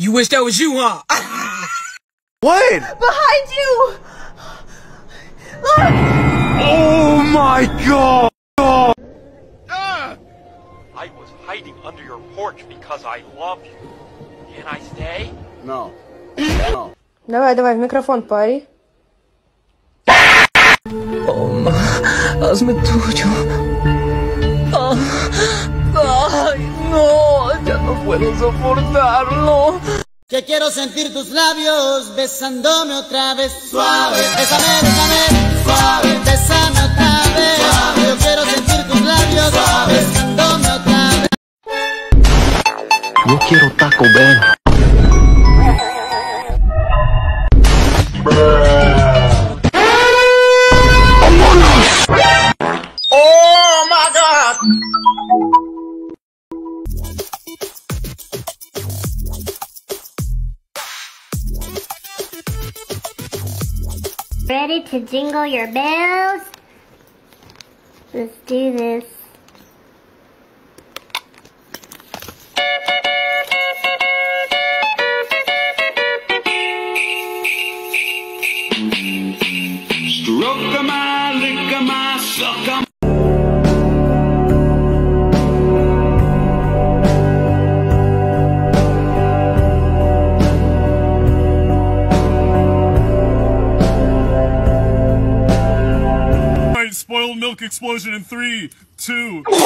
You wish that was you, huh? What? Behind you! Look! Oh my God! I was hiding under your porch because I love you. Can I stay? No. No. Давай, давай, в микрофон пари. Toma, hazme tuyo. Ay, no, ya no puedo soportarlo. Que quiero sentir tus labios besándome otra vez. Suave, bésame, bésame, suave, bésame otra vez. Suave. Yo quiero sentir tus labios suave, besándome otra vez. Yo quiero Taco Bell. Oh my God! Ready to jingle your bells? Let's do this. Stroke 'em, I lick 'em, I suck 'em. Spoiled milk explosion in 3, 2. Look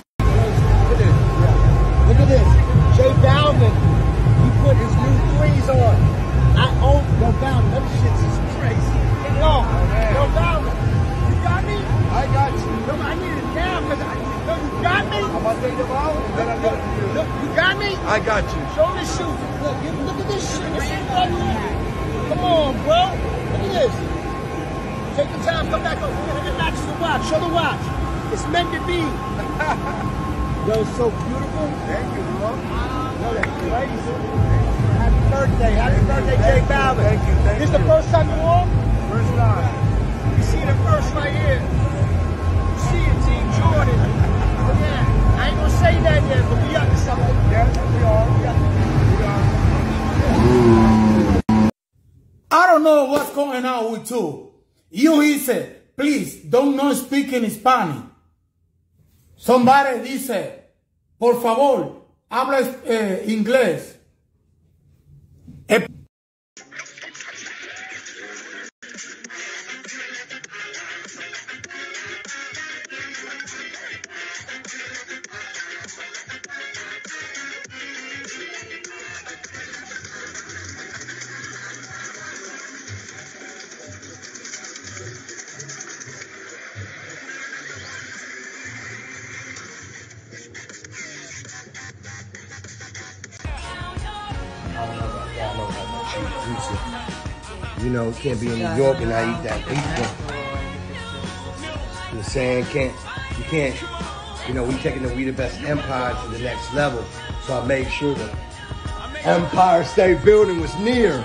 at this. Jay Balvin, he put his new threes on. I own Yo Balvin. Them shits is crazy. Yo Balvin, you got me? I got you. No, I need it now because you got me? I'm about to take them out, then I'm going to do it. You got me? I got you. Show me the shoes. Look at this shit. This shit right here. Come on, bro. Look at this. Take the time, come back up. We're gonna match the watch. Show the watch. It's meant to be. Yo, it's so beautiful. Thank you, bro. Yo, that's crazy. Happy birthday. Happy birthday, Jay Balvin. Thank you. This is the first time you wore? First time. You see the first right here. You see it, Team Jordan. Yeah. I ain't gonna say that yet, but we up to something. Yes, we are. I don't know what's going on with you. He said, please, don't not speak in Spanish. Somebody dice, por favor, habla inglés. You know, you can't be in New York and I eat that pizza. You know, saying you can't, you know, we taking the We the Best Empire to the next level. So I made sure the Empire State Building was near.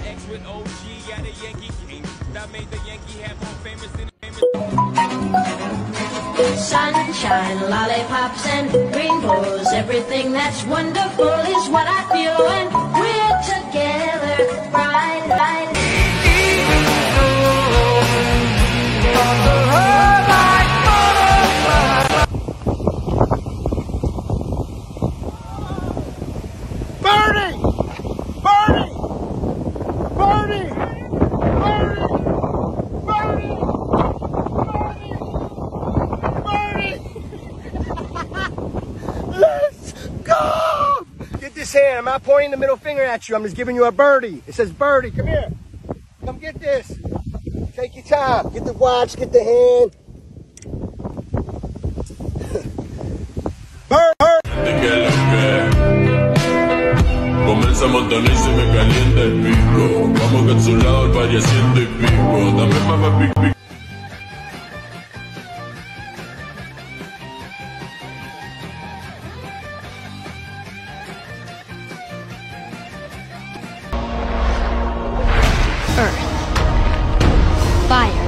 Sunshine, lollipops, and rainbows. Everything that's wonderful is what I feel when we're together. Right, right. Bernie! Bernie! Bernie! Bernie! Bernie! Let's go! Get this hand. I'm not pointing the middle finger at you. I'm just giving you a birdie. It says birdie. Come here. Come get this. Take your time. Get the watch. Get the hand. Bird. Comenzamos a tener y se me calienta el pico. Vamos capsulado al party haciendo y pico. Dame papá pic pic. Earth, fire,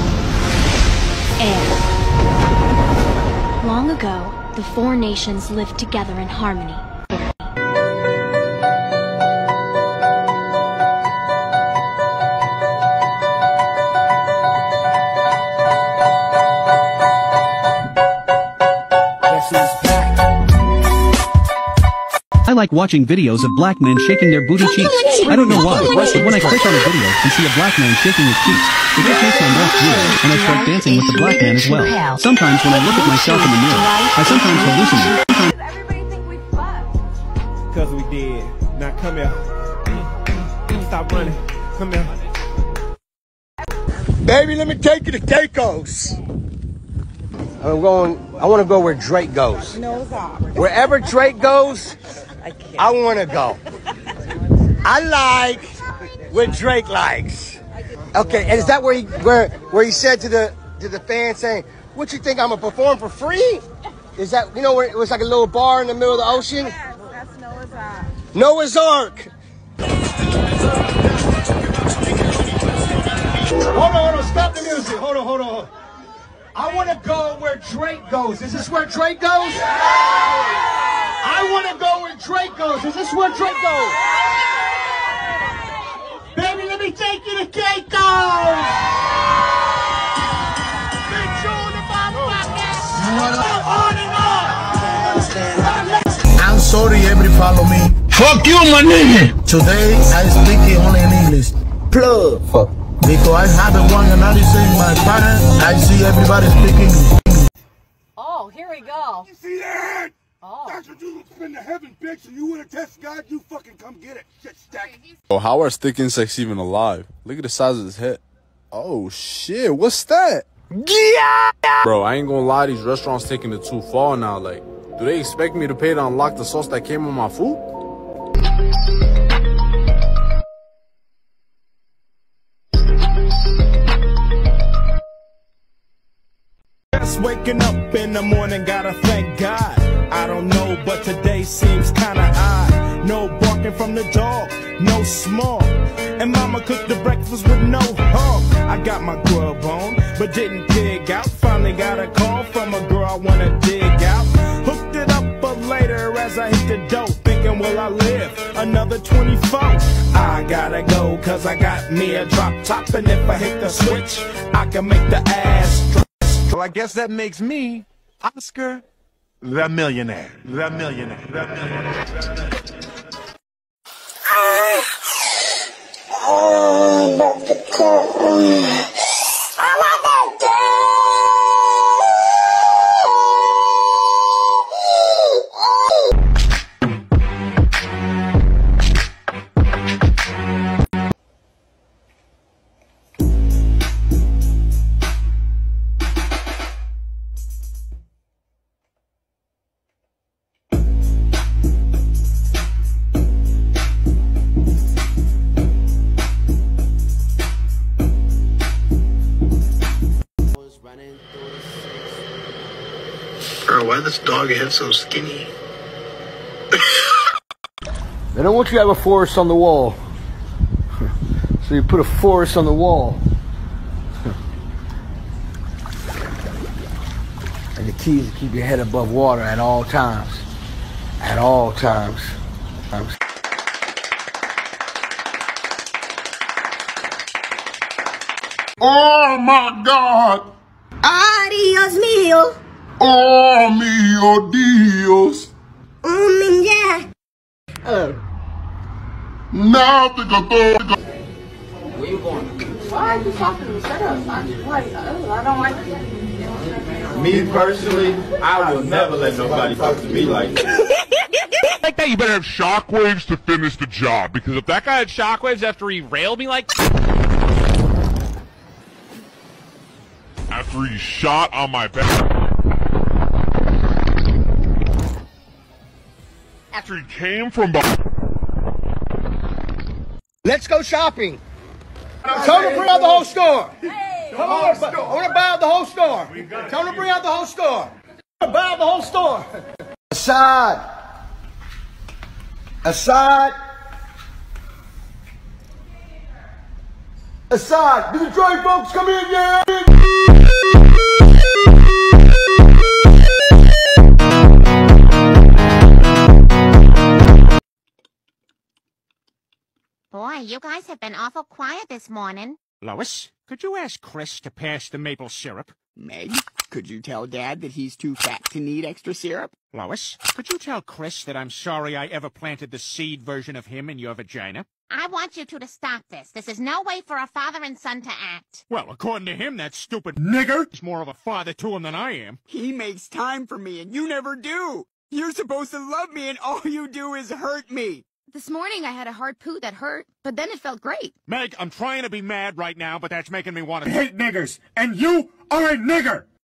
air. Long ago, the four nations lived together in harmony. I like watching videos of black men shaking their booty cheeks. I don't know why, but when I click on a video and see a black man shaking his cheeks, it just makes my mouth weird, and I start dancing with the black man as well. Sometimes when I look at myself in the mirror, I sometimes hallucinate. Cause we did. Now come here. Stop running. Come here. Baby, let me take you to Keiko's. I want to go where Drake goes. Wherever Drake goes, I want to go. I like what Drake likes. Okay, and is that where he said to the fans saying, "What you think I'm gonna perform for free?" Is that where it was like a little bar in the middle of the ocean? Yes, that's Noah's Ark. Noah's Ark. Hold on, stop the music. Hold on. I want to go where Drake goes. Is this where Drake goes? I want to go where Drake goes. Is this where Drake goes? Baby, let me take you to Keiko's. I'm sorry, everybody follow me. Fuck you, my nigga. Today, I speak it only in English. Plug. Fuck. Because I have one analysis in my parents. I see everybody speaking English. Oh, here we go. You see that? Oh. That's what you spin the heaven, bitch. So you want to test God? You fucking come get it. Shit stack. Oh, how are stick insects even alive? Look at the size of his head. Oh shit, what's that? Yeah. Bro, I ain't gonna lie, these restaurants taking it too far now. Like, do they expect me to pay to unlock the sauce that came on my food? Just waking up in the morning, gotta thank God. I don't know, but today seems kinda odd. No barking from the dog, no small. And mama cooked the breakfast with no hog. I got my grub on, but didn't dig out. Finally got a call from a girl I wanna dig out. Hooked it up but later as I hit the dope. Thinking, will I live another 24? I gotta go, cause I got me a drop top. And if I hit the switch, I can make the ass drop. Well, I guess that makes me Oscar the millionaire. The millionaire. The millionaire. Girl, why this dog head so skinny? They don't want you to have a forest on the wall. So you put a forest on the wall. And the key is to keep your head above water at all times. At all times. Oh my God! Adios mío. Oh mio Dios! Yeah. Hello. Now think of Where you going? Why are you talking to me? Shut up. I don't like you. Me personally, I will never let nobody talk to me like that. Like that, you better have shockwaves to finish the job. Because if that guy had shockwaves after he railed me like... After he shot on my back... After he came from behind... Let's go shopping. Tell them to bring out the whole store. Come on, I want to buy out the whole store. Tell them to bring out the whole store. I want to buy out the whole store. Assad. Assad. Assad. Do the Detroit folks come in, yeah? Boy, you guys have been awful quiet this morning. Lois, could you ask Chris to pass the maple syrup? Meg, Could you tell Dad that he's too fat to need extra syrup? Lois, could you tell Chris that I'm sorry I ever planted the seed version of him in your vagina? I want you two to stop this. This is no way for a father and son to act. Well, according to him, that stupid nigger is more of a father to him than I am. He makes time for me, and you never do. You're supposed to love me, and all you do is hurt me. This morning I had a hard poo that hurt, but then it felt great. Meg, I'm trying to be mad right now, but that's making me want to hate niggers, and you are a nigger!